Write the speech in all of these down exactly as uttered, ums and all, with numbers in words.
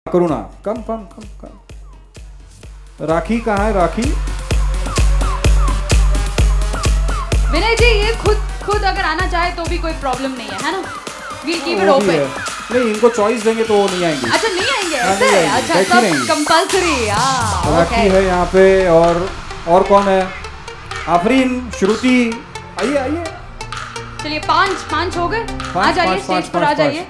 करुणा कम कम कम कम। राखी कहाँ है राखी? विनय जी ये खुद खुद अगर आना चाहे तो भी कोई प्रॉब्लम नहीं है, है ना? We'll keep it open. नहीं, इनको चॉइस देंगे तो वो नहीं आएंगे। अच्छा नहीं आएंगे हाँ, ऐसे? नहीं आएंगे, अच्छा सब नहीं। कंपल्सरी। हाँ राखी है यहाँ पे। और और कौन है? आफरीन, श्रुति, आइए आइए। चलिए पांच पांच हो गए। आ जाइए स्टेज पर आ जाइए।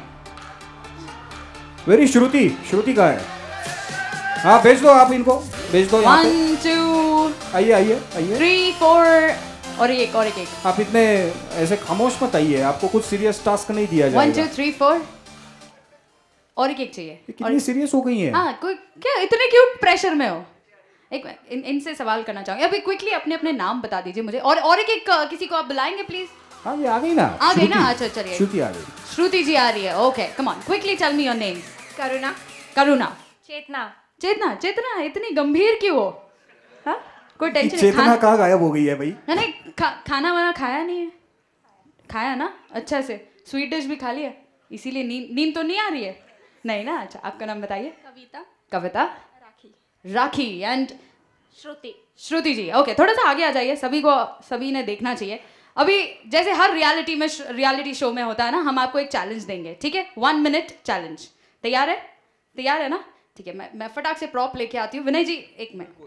वेरी श्रुति, श्रुति का है। हाँ भेज दो आप इनको, भेज दो यहाँ पे। वन टू आइए आइए आइए। थ्री फोर और एक और एक एक। आप इतने ऐसे खामोश मत आइए, आपको कुछ सीरियस टास्क नहीं दिया जाएगा। वन टू थ्री फोर और एक एक चाहिए। कितनी सीरियस हो गई है? हाँ कोई क्या इतने क्यों प्रेशर में हो? एक इन, इनसे सवाल करना चाहूंगी। अभी क्विकली अपने अपने नाम बता दीजिए मुझे। और और एक एक किसी को आप बुलाएंगे प्लीज? हाँ ये आ गई ना। आ गई ना? अच्छा चलिए श्रुति आ गई। श्रुति जी आ रही है। Okay come on quickly tell me your name. Karuna. Karuna. Chetna. Chetna. Chetna इतनी गंभीर क्यों हो? हाँ कोई टेंशन नहीं। चेतना कहाँ गायब हो गई है भाई? नहीं खा, खाना वाना खाया नहीं है? खाया ना अच्छा से? स्वीट डिश भी खा लिया, इसीलिए नींद नींद तो नहीं आ रही है? नहीं ना? अच्छा आपका नाम बताइए। कविता। कविता। राखी। राखी and Shruti. Shruti ji. Okay थोड़ा सा आगे आ जाइए, सभी को सभी ने देखना चाहिए। अभी जैसे हर रियलिटी में रियलिटी शो में होता है ना, हम आपको एक चैलेंज देंगे, ठीक है? One minute challenge. तैयार है? तैयार है ना? ठीक है मैं मैं फटाक से प्रॉप लेके आती हूँ। विनय जी एक मिनट।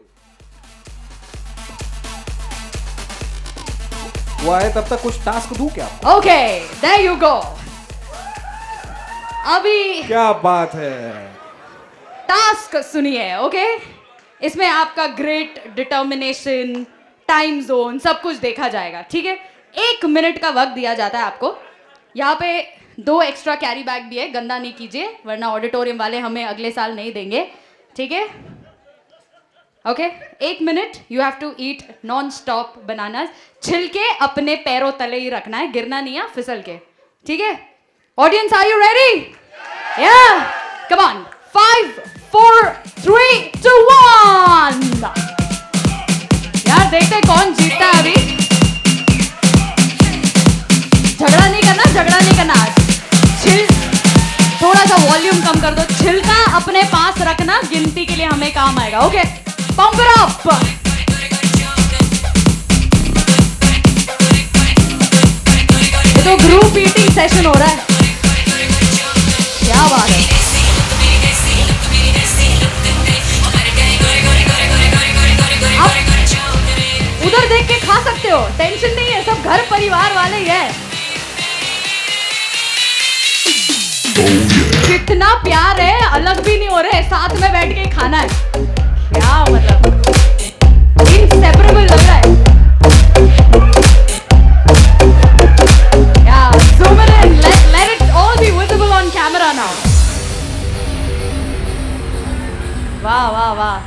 वो आए तब तक कुछ टास्क दूं क्या? Okay there you go. अभी क्या बात है। टास्क सुनिए। ओके इसमें आपका ग्रेट डिटर्मिनेशन, टाइम जोन सब कुछ देखा जाएगा, ठीक है? एक मिनट का वक्त दिया जाता है आपको। यहाँ पे दो एक्स्ट्रा कैरी बैग भी है, गंदा नहीं कीजिए वरना ऑडिटोरियम वाले हमें अगले साल नहीं देंगे, ठीक है? ओके एक मिनट। You have to eat non stop banana. छिलके अपने पैरों तले ही रखना है, गिरना नहीं है फिसल के, ठीक है? Audience are you ready? या come on. Five four three two one. यार देखते कौन जीतता है अभी। झगड़ा नहीं करना, झगड़ा नहीं करना। छिल थोड़ा सा वॉल्यूम कम कर दो। छिलका अपने पास रखना, गिनती के लिए हमें काम आएगा। Okay pump it up. ये तो ग्रुप ईटिंग सेशन हो रहा है। क्या बात है। आप उधर देख के खा सकते हो, टेंशन नहीं है, सब घर परिवार वाले ही है। कितना प्यार है, अलग भी नहीं हो रहे, साथ में बैठ के खाना है। क्या मतलब इनसेपरेबल लग रहा है। Yeah, zoom it in. Let let it all be visible on camera now. वाह वाह वाह।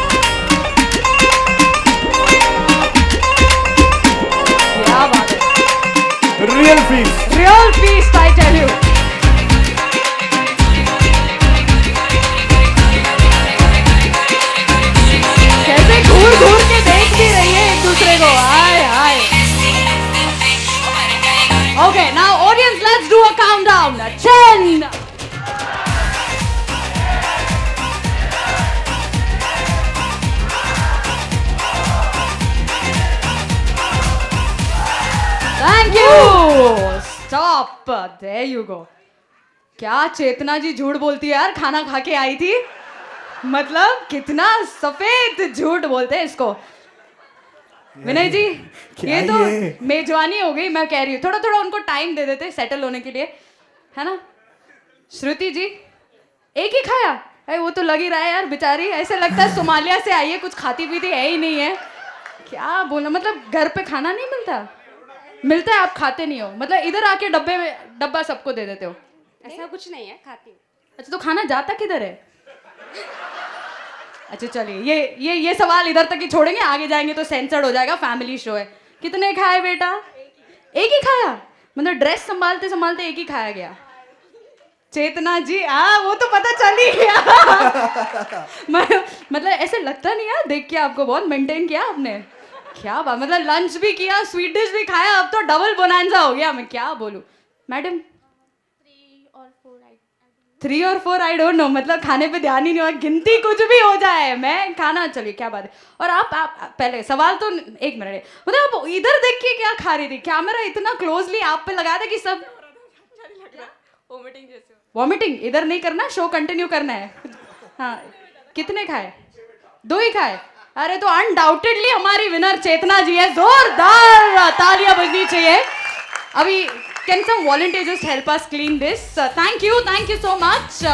क्या बात है। Real feast. Real feast, I tell you. कैसे घूर घूर के देख भी रही है एक दूसरे को। हाय हाय। Okay, now audience, let's do a countdown. Ten. Thank you. Stop. There you go. क्या चेतना जी झूठ बोलती है यार, खाना खा के आई थी। मतलब कितना सफेद झूठ बोलते हैं इसको। विनय जी ये तो ये? मेजबानी हो गई। मैं कह रही हूँ थोड़ा थोड़ा उनको टाइम दे देते सेटल होने के लिए, है ना? श्रुति जी एक ही खाया? अरे वो तो लग ही रहा है यार बेचारी, ऐसे लगता है सोमालिया से आई है, कुछ खाती पीती है ही नहीं है। क्या बोलना, मतलब घर पे खाना नहीं मिलता? मिलता है, आप खाते नहीं हो? मतलब इधर आके डब्बे में डब्बा सबको दे देते हो? ऐसा कुछ नहीं है, खाती हूँ। अच्छा तो खाना जाता किधर है? अच्छा चलिए ये ये ये सवाल इधर तक ही छोड़ेंगे, आगे जाएंगे तो सेंसर्ड हो जाएगा, फैमिली शो है। कितने खाए बेटा? एक ही खाया? मतलब ड्रेस संभालते संभालते एक ही खाया गया। चेतना जी आ वो तो पता चल ही गया। मतलब ऐसे लगता नहीं है देख के आपको, बहुत मेंटेन किया आपने। क्या बात, मतलब लंच भी किया, स्वीट डिश भी खाया, अब तो डबल बोनांजा हो गया। मैं क्या बोलूं मैडम? थ्री और फोर थ्री और फोर आई डोंट नो, मतलब खाने पे ध्यान ही नहीं हुआ, गिनती कुछ भी हो जाए, मैं खाना, चलिए क्या बात है। और आप आप आप- पहले सवाल तो एक मिनट, मतलब आप इधर देख के क्या खा रही थी? कैमरा इतना क्लोजली आप पे लगा था कि सब वोमिटिंग जैसे वॉमिटिंग। इधर नहीं करना, शो कंटिन्यू करना है। हाँ, कितने खाए? दो ही खाए? अरे तो अनडाउटेडली हमारी विनर चेतना जी है, जोरदार तालियां बजनी चाहिए। अभी can some volunteer just help us clean this? Uh, thank you, thank you so much. Uh,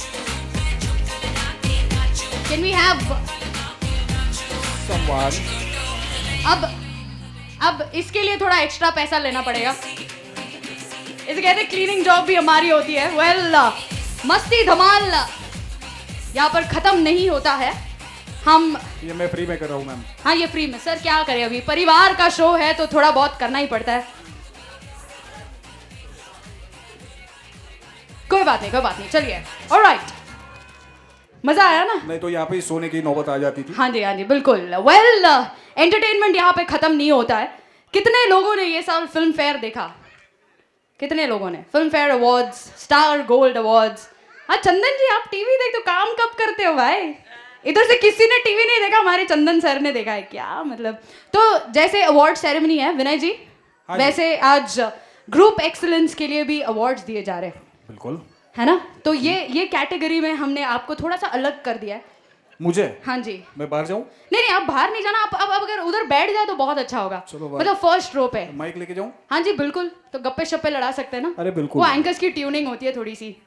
can we have someone? अब अब इसके लिए थोड़ा एक्स्ट्रा पैसा लेना पड़ेगा। इसे कहते हैं क्लीनिंग जॉब भी हमारी होती है। वेल well, मस्ती धमाल यहाँ पर खत्म नहीं होता है। हम ये मैं फ्री में कर रहा हूँ मैम। हाँ, ये फ्री में। सर क्या करें, अभी परिवार का शो है तो थोड़ा बहुत करना ही पड़ता है। कोई बात नहीं, कोई बात नहीं, चलिए। ऑलराइट, मजा आया ना? नहीं तो यहाँ पे सोने की नौबत आ जाती थी। हाँ जी, हाँ जी, बिल्कुल। वेल, एंटरटेनमेंट यहाँ पे खत्म नहीं होता है। कितने लोगों ने ये साल फिल्म फेयर देखा? कितने लोगों ने? Filmfare awards, star gold awards. हाँ चंदन जी, आप टीवी देखते हो, काम कब करते हो भाई? इधर से किसी ने टीवी नहीं देखा, हमारे चंदन सर ने देखा है। क्या मतलब? तो जैसे अवार्ड सेरेमनी है विनय जी, हाँ वैसे आज ग्रुप एक्सीलेंस के लिए भी अवार्ड्स दिए जा रहे हैं। बिल्कुल, है ना? तो ये ये कैटेगरी में हमने आपको थोड़ा सा अलग कर दिया है। मुझे? हाँ जी। मैं बाहर जाऊँ? नहीं नहीं, आप बाहर नहीं जाना। आप अब अब अगर उधर बैठ जाए तो बहुत अच्छा होगा। चलो बाहर। मतलब फर्स्ट रो पे। माइक लेके जाऊँ? हाँ जी बिल्कुल, तो गप्पे शप्पे लड़ा सकते हैं ना। अरे बिल्कुल, वो एंकर्स की ट्यूनिंग होती है थोड़ी सी।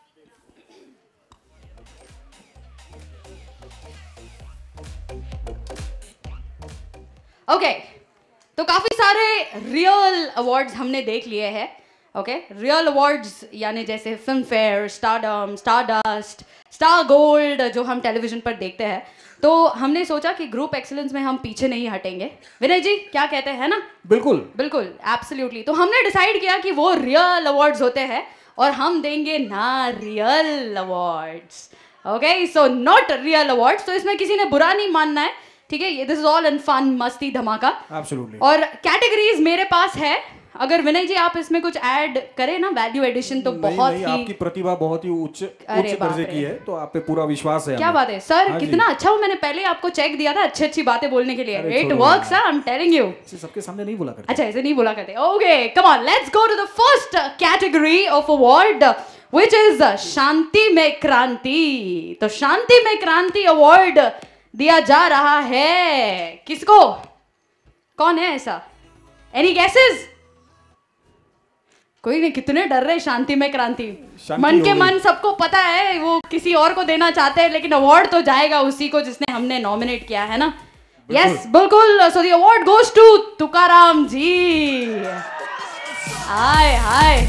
ओके okay, तो काफी सारे रियल अवार्ड्स हमने देख लिए हैं। ओके, रियल अवार्ड्स यानी जैसे filmfare, stardom, stardust, star gold जो हम टेलीविजन पर देखते हैं। तो हमने सोचा कि ग्रुप एक्सीलेंस में हम पीछे नहीं हटेंगे। विनय जी क्या कहते हैं ना? बिल्कुल बिल्कुल, एब्सोल्युटली। तो हमने डिसाइड किया कि वो रियल अवार्ड्स होते हैं और हम देंगे ना real awards. Okay, so not real awards. तो इसमें किसी ने बुरा नहीं मानना है, ठीक है? ये this is all in fun, मस्ती धमाका। एब्सोल्युटली। और कैटेगरीज मेरे पास है, अगर विनय जी आप इसमें कुछ ऐड करें ना, वैल्यू एडिशन, तो नहीं, बहुत नहीं, ही आपकी प्रतिभा बहुत ही उच्च उच्च दर्जे की है, तो आप पे पूरा विश्वास है। क्या हमें। बात है सर, हाँ कितना अच्छा हूँ। मैंने पहले आपको चेक दिया था अच्छी अच्छी बातें बोलने के लिए। अरे इट छोड़ो वर्क्स, यार। I am telling you. इसे सबके सामने नहीं बोला करते। अच्छा, ऐसे नहीं बोला करते। Okay, come on, let's go to the first category of award which is शांति में क्रांति। तो शांति में क्रांति अवार्ड दिया जा रहा है किसको? कौन है ऐसा? Any guesses? कोई नहीं, कितने डर रहे। शांति में क्रांति, शांति मन के हो गई। मन सबको पता है वो किसी और को देना चाहते हैं, लेकिन अवार्ड तो जाएगा उसी को जिसने हमने नॉमिनेट किया है ना। यस बिल्कुल। So the award goes to Tukaram ji. हाय हाय,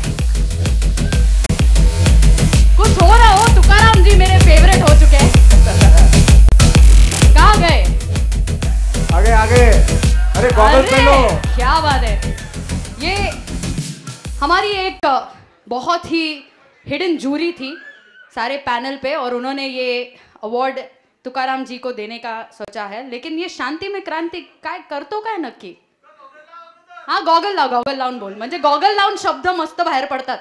कुछ हो रहा हो, तुकाराम जी मेरे फेवरेट हो चुके हैं। कहाँ गए? आगे आगे। अरे गॉगल अरे, पहन लो। क्या बात है। ये हमारी एक बहुत ही हिडन जूरी थी सारे पैनल पे, और उन्होंने ये अवार्ड तुकाराम जी को देने का सोचा है। लेकिन ये शांती में क्रांती काय करतो काय नक्की? हा, गॉगल लाव, गॉगल लावून बोल, म्हणजे गॉगल लावून शब्द मस्त बाहेर पडतात।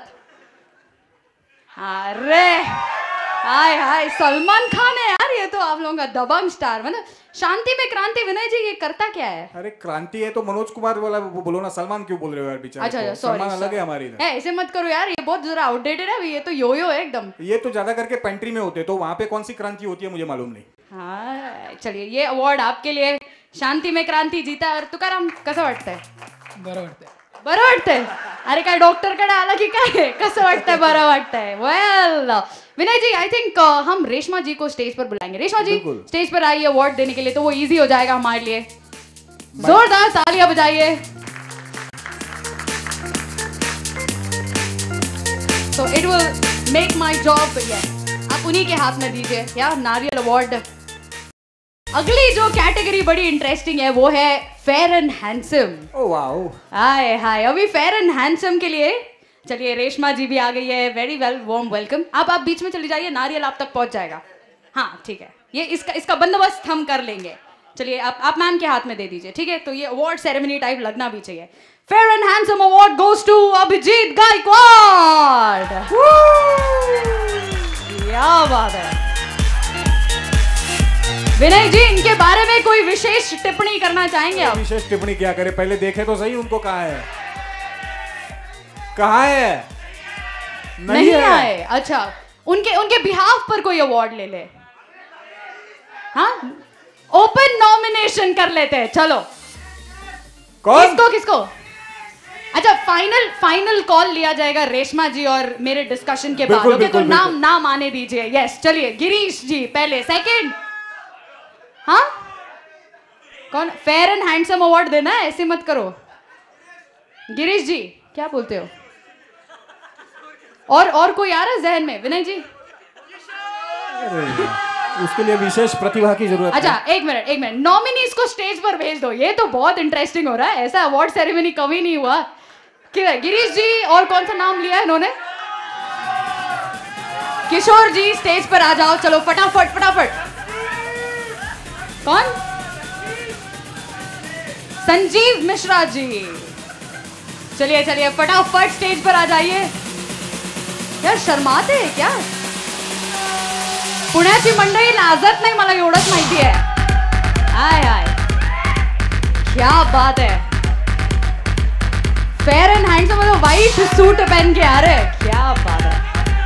अरे हाय हाय, सलमान खान है यार ये तो, आप लोगों का दबंग स्टार। मतलब शांति में क्रांति, विनय जी ये करता क्या है? अरे क्रांति है तो मनोज कुमार वाला वो बोलो ना, सलमान क्यों बोल रहे हो यार बेचारे? अच्छा अच्छा, को? सॉरी। सलमान अलग है हमारे इधर। ऐसे मत करो यार, ये बहुत जरा आउटडेटेड है, ये तो योयो है एकदम। ये तो ज्यादा करके पेंट्री में होते, तो वहां पे कौन सी क्रांति होती है मुझे मालूम नहीं। हाँ चलिए, ये अवार्ड आपके लिए। शांति में क्रांति जीता। और तुकाराम कसं वाटतंय? बरं वाटतंय. बरं वाटतंय? अरे काय डॉक्टरकडे आला की काय? कसं वाटतंय? बरं वाटतंय। Well Vinay ji, I think हम रेशमा जी को स्टेज पर बुलाएंगे। रेशमा जी बिल्कुल। स्टेज पर आइए अवार्ड देने के लिए, तो वो इजी हो जाएगा हमारे लिए। जोरदार तालियां बजाइए। तो it will make my job. आप उन्हीं के हाथ में दीजिए या नारियल अवार्ड। अगली जो कैटेगरी बड़ी इंटरेस्टिंग है वो है fair and handsome. Oh wow. हाय हाय, अभी फेयर एंड हैंडसम के लिए चलिए रेशमा जी भी आ गई है। Very well, warm welcome. आप आप बीच में चली जाइए, नारियल आप तक पहुंच जाएगा। हाँ ठीक है, ये इसका इसका बंदोबस्त हम कर लेंगे। चलिए आप आप मैम के हाथ में दे दीजिए, ठीक है? तो ये अवार्ड सेरेमनी टाइप लगना भी चाहिए। Fair and handsome award goes to Abhijeet Gaikwad. क्या बात है विनय जी, इनके बारे में कोई विशेष टिप्पणी करना चाहेंगे आप? विशेष टिप्पणी क्या करे, पहले देखे तो सही उनको। कहाँ है, कहाँ है? नहीं, नहीं है। आए। अच्छा, उनके उनके बिहाफ पर कोई अवार्ड ले ले। हाँ, ओपन नॉमिनेशन कर लेते हैं। चलो, कौन? किसको किसको? अच्छा, फाइनल फाइनल कॉल लिया जाएगा रेशमा जी और मेरे डिस्कशन के बाद। ओके, तो नाम नाम आने दीजिए। यस, चलिए, गिरीश जी पहले, सेकंड। हाँ, कौन? फेयर एंड हैंडसम अवार्ड देना है, ऐसे मत करो। गिरीश जी, क्या बोलते हो? और और कोई आ रहा है जहन में? विनय जी, उसके लिए विशेष प्रतिभा की जरूरत है। अच्छा, एक मिनट एक मिनट, नॉमिनीज को स्टेज पर भेज दो। ये तो बहुत इंटरेस्टिंग हो रहा है, ऐसा अवार्ड सेरेमनी कभी नहीं हुआ। किधर गिरीश जी? और कौन सा नाम लिया है इन्होंने? किशोर जी, स्टेज पर आ जाओ। चलो फटाफट फटाफट। कौन? संजीव मिश्रा जी। चलिए चलिए, फटाफट स्टेज पर आ जाइए। यार शर्माते हैं क्या? पुण्याची मंडळी लाजत नाही, मला एवढंच माहिती आहे। आय आय, क्या बात है। फेयर एंड हैंडसम मतलब व्हाइट सूट पहन के आ रहे हैं, क्या बात है।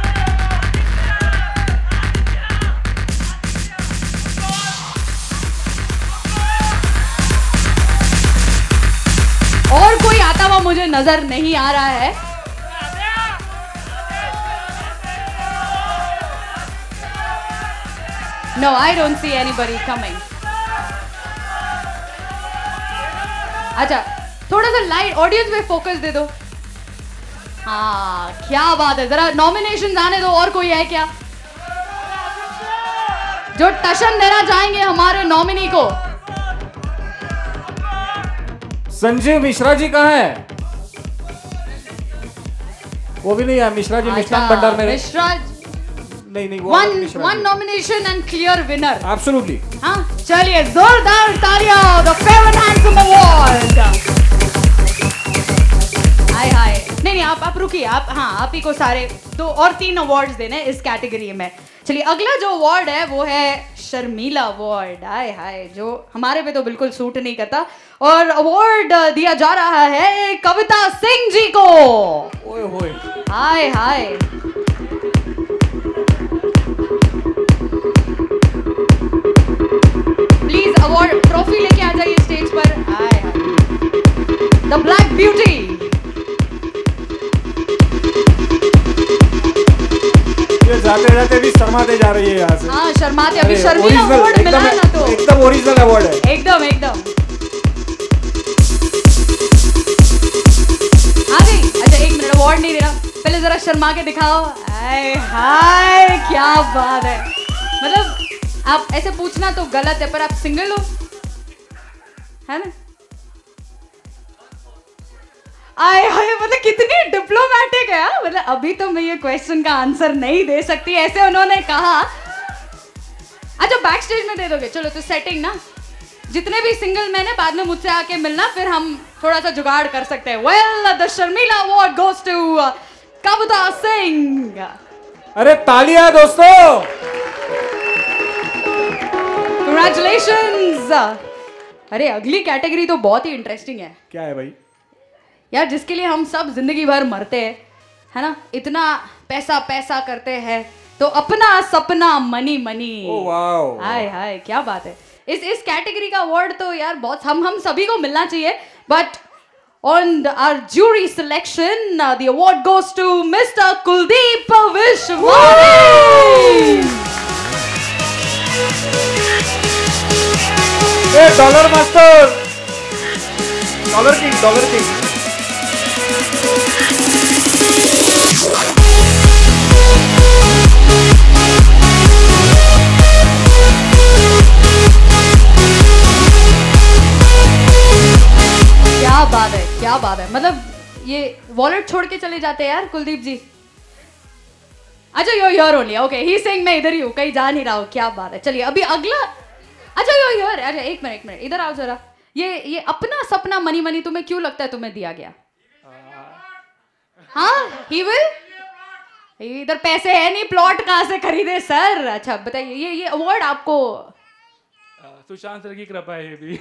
और कोई आता हुआ मुझे नजर नहीं आ रहा है। No, I don't see anybody coming. अच्छा, थोड़ा सा लाइट ऑडियंस में फोकस दे दो। हाँ, क्या बात है। जरा नॉमिनेशन आने दो। और कोई है क्या जो टशन देना चाहेंगे हमारे नॉमिनी को? संजीव मिश्रा जी कहाँ है? वो भी नहीं है। मिश्रा जी मिष्ठान भंडार में। मिश्रा नहीं नहीं, वो one Mishra one ji. Nomination and clear winner. Absolutely. हाँ, चलिए जोरदार तालियां। The fair and handsome award. हाय हाय, नहीं नहीं, आप आप रुकिए। आप, हाँ, आप ही को सारे दो और तीन अवार्ड्स देने इस कैटेगरी में। चलिए, अगला जो अवार्ड है वो है शर्मीला अवार्ड। हाय हाय, जो हमारे पे तो बिल्कुल सूट नहीं करता। और अवार्ड दिया जा रहा है कविता सिंह जी को। ओए होए, हाय हाय, प्लीज अवार्ड ट्रॉफी लेके आ जाइए स्टेज पर। हाय हाय, द ब्लैक ब्यूटी। ये जाते जाते भी शर्माते जा रही है यहाँ से। हाँ, शर्माते। अभी अरे, शर्मीला original, अवार्ड मिला है ना, तो एकदम ओरिजिनल अवार्ड है। एकदम एकदम आ गई। अच्छा, एक मिनट, अवार्ड नहीं दे रहा, पहले जरा शर्मा के दिखाओ। हाय हाय, क्या बात है। मतलब आप ऐसे पूछना तो गलत है, पर आप सिंगल हो, है ना? आए हाय, मतलब कितनी डिप्लोमेटिक है। हाँ? मतलब अभी तो मैं ये क्वेश्चन का आंसर नहीं दे सकती, ऐसे उन्होंने कहा। अच्छा, बैक स्टेज में दे दोगे? चलो, तो सेटिंग ना, जितने भी सिंगल मैन है बाद में मुझसे आके मिलना, फिर हम थोड़ा सा जुगाड़ कर सकते हैं। वेल, द शर्मिला award goes to Kavita Singh. अरे तालियां दोस्तों। कंग्रेचुलेशंस। अरे, अगली कैटेगरी तो बहुत ही इंटरेस्टिंग है। क्या है भाई? यार, जिसके लिए हम सब जिंदगी भर मरते हैं, है ना, इतना पैसा पैसा करते हैं, तो अपना सपना मनी मनी। ओह वाओ, हाय हाय, क्या बात है। इस इस कैटेगरी का अवार्ड तो यार बहुत हम हम सभी को मिलना चाहिए। But on our jury selection, the award goes to mister Kuldeep Vishwavani. A dollar master, dollar king, dollar king. क्या बात है, क्या बात है। मतलब ये वॉलेट छोड़ के चले जाते हैं यार कुलदीप जी। अच्छा, yo your only. Okay, he saying मैं इधर ही हूँ, कहीं जा नहीं रहा हूँ। क्या बात है। चलिए, अभी अगला। अच्छा, यो योर, अच्छा एक मिनट एक मिनट, इधर आओ जरा। ये ये अपना सपना मनी मनी तुम्हें क्यों लगता है तुम्हें दिया गया? हाँ, ही विल इधर पैसे है नहीं, प्लॉट कहाँ से खरीदे सर? अच्छा बताइए, ये ये अवार्ड आपको सुशांत सर की कृपा है ये भी।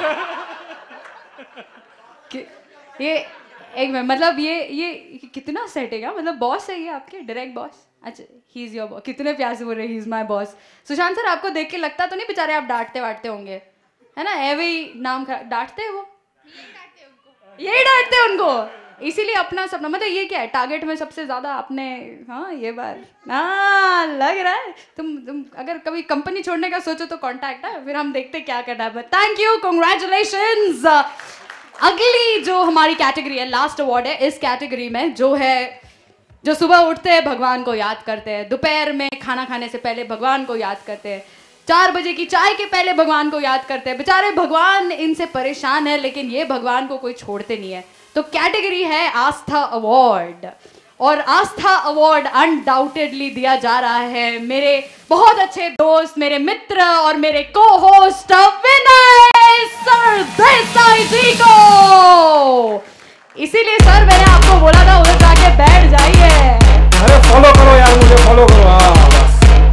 कि, ये एक मिनट, मतलब ये ये कितना सेट है क्या? मतलब बॉस है ये आपके, डायरेक्ट बॉस? अच्छा, ही इज योर बॉस। कितने प्यार से बोल रहे, he is my boss. Sushant sir आपको देख के लगता तो नहीं बेचारे आप डांटते वाटते होंगे, है ना? एवे नाम डांटते हैं वो, यही डांटते हैं उनको, इसीलिए अपना सपना, मतलब ये क्या है, टारगेट में सबसे ज्यादा आपने, हाँ ये बार हाँ लग रहा है। तुम तुम अगर कभी कंपनी छोड़ने का सोचो तो कांटेक्ट है, फिर हम देखते क्या करना है। Thank you, congratulations. अगली जो हमारी कैटेगरी है, लास्ट अवार्ड है इस कैटेगरी में, जो है जो सुबह उठते हैं भगवान को याद करते हैं, दोपहर में खाना खाने से पहले भगवान को याद करते हैं, चार बजे की चाय के पहले भगवान को याद करते हैं। बेचारे भगवान इनसे परेशान है, लेकिन ये भगवान को कोई छोड़ते नहीं है। तो कैटेगरी है आस्था अवार्ड, और आस्था अवार्ड अनडाउटेडली दिया जा रहा है मेरे बहुत अच्छे दोस्त, मेरे मित्र और मेरे को होस्ट विनय सरदेसाई जी को। इसीलिए सर मैंने आपको बोला था उधर जाके बैठ जाइए। अरे फॉलो करो यार, मुझे फॉलो करो। हाँ बस।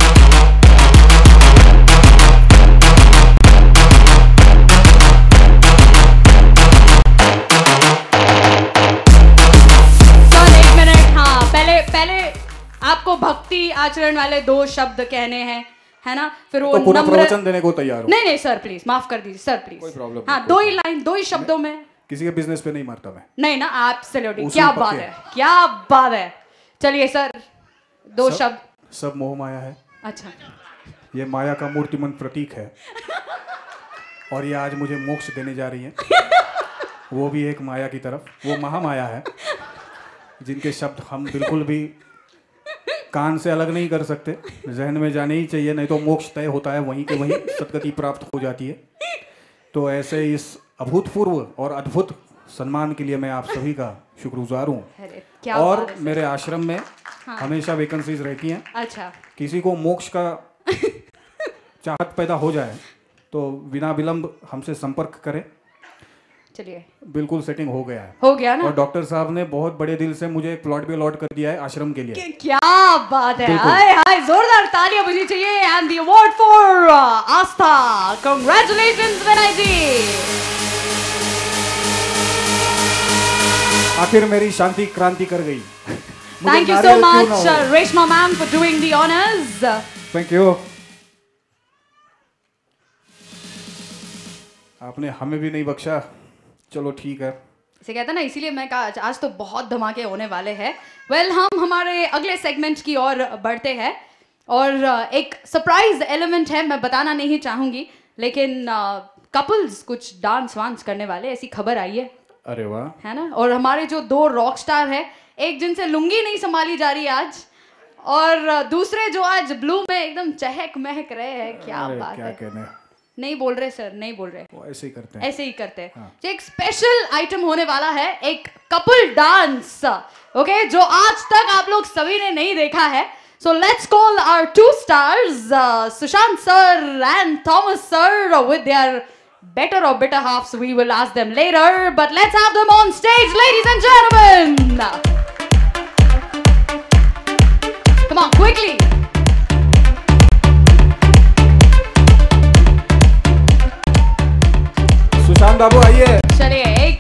आपको भक्ति आचरण वाले दो शब्द कहने हैं, है ना? फिर वो तो पूरा नम्र... प्रवचन देने को तैयार हो? नहीं नहीं सर प्लीज माफ कर दीजिए सर प्लीज। कोई प्रॉब्लम हाँ, नहीं, दो ही लाइन, दो ही शब्दों में। किसी के बिजनेस पे नहीं मारता मैं। नहीं ना, एब्सोल्युटली, क्या बात है, क्या बात है। चलिए सर, दो सब, शब्द। सब मोह माया है। अच्छा, ये माया का मूर्तिमंत प्रतीक है, और ये आज मुझे मोक्ष देने जा रही है। वो भी एक माया की तरफ, वो महामाया है, जिनके शब्द हम बिल्कुल भी कान से अलग नहीं कर सकते, जहन में जाने ही चाहिए, नहीं तो मोक्ष तय होता है, वहीं के वहीं सदगति प्राप्त हो जाती है। तो ऐसे इस अभूतपूर्व और अद्भुत सम्मान के लिए मैं आप सभी का शुक्रगुजार हूँ। और मेरे आश्रम में हाँ। हमेशा वैकेंसीज रहती हैं। अच्छा, किसी को मोक्ष का चाहत पैदा हो जाए तो बिना विलंब हमसे संपर्क करें। चलिए, बिल्कुल सेटिंग हो गया है, हो गया ना? और डॉक्टर साहब ने बहुत बड़े दिल से मुझे एक प्लॉट भी अलॉट कर दिया है आश्रम के लिए। क्या बात है, हाय हाय, जोरदार तालियां बजनी चाहिए। And the award for Aastha, congratulations Vinay ji. आखिर मेरी शांति क्रांति कर गई। Thank you so much Reshma ma'am for doing the honours. Thank you. आपने हमें भी नहीं बख्शा, चलो ठीक है। इसे कहता ना, इसीलिए मैं कहा आज तो बहुत धमाके होने वाले हैं। वेल well, हम हमारे अगले सेगमेंट की ओर बढ़ते हैं, और एक सरप्राइज एलिमेंट है, मैं बताना नहीं चाहूंगी, लेकिन कपल्स कुछ डांस वांस करने वाले, ऐसी खबर आई है। अरे वाह, है ना? और हमारे जो दो रॉक स्टार है, एक जिनसे लुंगी नहीं संभाली जा रही आज, और दूसरे जो आज ब्लू में एकदम चहक महक रहे हैं। क्या बात क्या है, कहने? नहीं बोल रहे सर, नहीं बोल रहे, वो ऐसे ही करते हैं, ऐसे ही करते हैं। हाँ। एक स्पेशल आइटम होने वाला है, एक कपल डांस, ओके, जो आज तक आप लोग सभी ने नहीं देखा है। So let's call our two stars, Sushant sir and Thomas sir, with their better or better halves. We will ask them later, but let's have them on stage, ladies and gentlemen. Come on, quickly. Sushant Babu आइए। चलिए, एक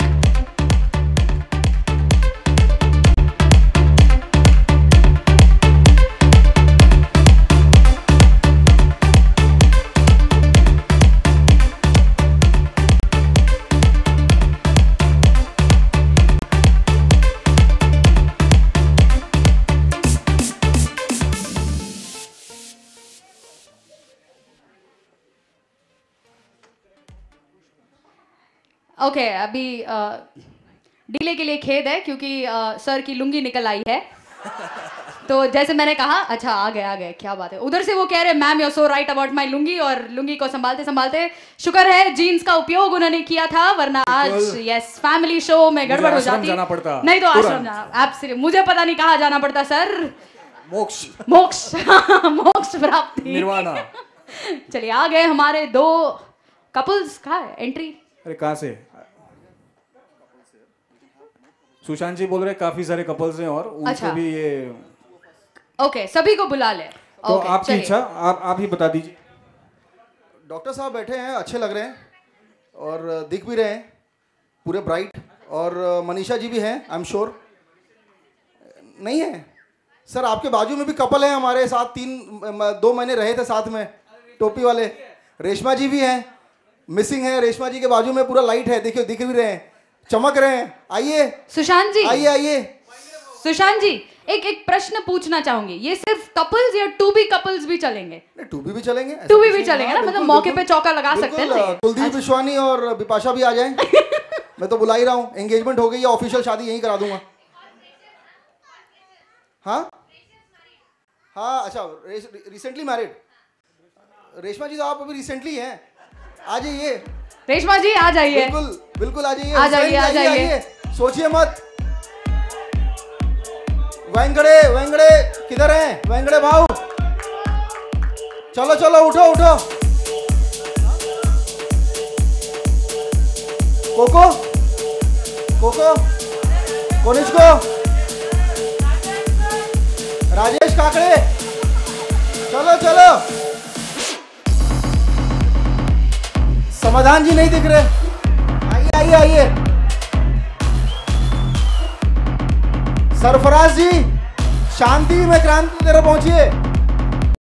okay okay, अभी delay के लिए खेद है, क्योंकि आ, sir की लुंगी निकल आई है। तो जैसे मैंने कहा, अच्छा आ गए आ गए, क्या बात है। उधर से वो कह रहे ma'am you are so right about my lungi, और लुंगी को संभालते संभालते शुक्र है जीन्स का उपयोग उन्होंने किया था, वरना आज यस फैमिली शो में गड़बड़ हो जाती। जाना पड़ता। नहीं तो आश्रम जाना, एब्सोल्युटली, मुझे पता नहीं कहाँ जाना पड़ता सर। मोक्ष, मोक्ष मोक्ष प्राप्ति, निर्वाणा। चलिए, आ गए हमारे दो कपल्स। कहाँ है एंट्री? अरे कहाँ से? सुशांत जी बोल रहे काफी सारे कपल्स हैं, और उनसे अच्छा। भी ये ओके सभी को बुला ले। तो ओके, आपकी चलिए। इच्छा, आप आप ही बता दीजिए। डॉक्टर साहब बैठे हैं, अच्छे लग रहे हैं और दिख भी रहे हैं पूरे ब्राइट। और मनीषा जी भी हैं, आई एम श्योर। नहीं है सर, आपके बाजू में भी कपल है हमारे साथ, तीन दो महीने रहे थे साथ में, टोपी वाले। रेशमा जी भी हैं, मिसिंग है। रेशमा जी के बाजू में पूरा लाइट है, देखिए दिख भी रहे हैं, चमक रहे हैं। आइए सुशांत जी, आइए आइए। सुशांत जी एक एक प्रश्न पूछना चाहूंगी, ये सिर्फ कपल्स या टू बी कपल्स भी चलेंगे? नहीं, टू बी भी चलेंगे, ऐसा टू बी कुछ भी नहीं। चलेंगे हाँ, ना, मतलब बिल्कुल, मौके पे बिल्कुल। चौका लगा सकते हैं बिल्कुल, ना? कुलदीप विश्वानी और बिपाशा भी आ जाएं। मैं तो बुला ही रहा हूँ, एंगेजमेंट हो गई है, ऑफिशियल शादी यहीं करा दूंगा। हाँ हाँ, अच्छा, रिसेंटली मैरिड। रेशमा जी तो आप अभी रिसेंटली हैं, आ जाइए। रेशमा जी आ जाइए। बिल्कुल बिल्कुल, आ जाइए। आ जाइए, आ आइए, जाइए। आइए। सोचिए मत। वेंगड़े वेंगड़े किधर हैं? वेंगड़े भाऊ, चलो चलो, उठो उठो। कोको कोको कोनिष्को, राजेश काकड़े, चलो चलो। समाधान जी नहीं दिख रहे, आइए आइए आइए। सरफराज जी, शांति में क्रांति की तरफ पहुंचिए।